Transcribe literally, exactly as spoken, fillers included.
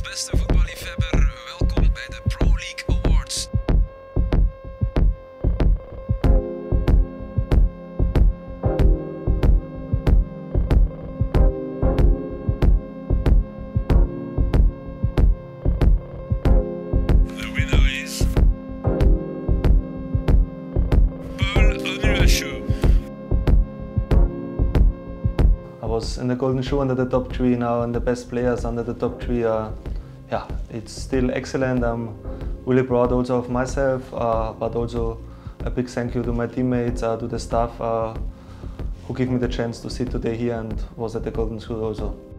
beste voetballiefhebber, welkom bij de Pro League Awards. The winner is Paul Onuachu. I was in the golden shoe under the top three now, and the best players under the top three. Uh, yeah, it's still excellent. I'm really proud also of myself, uh, but also a big thank you to my teammates, uh, to the staff uh, who gave me the chance to sit today here and was at the golden shoe also.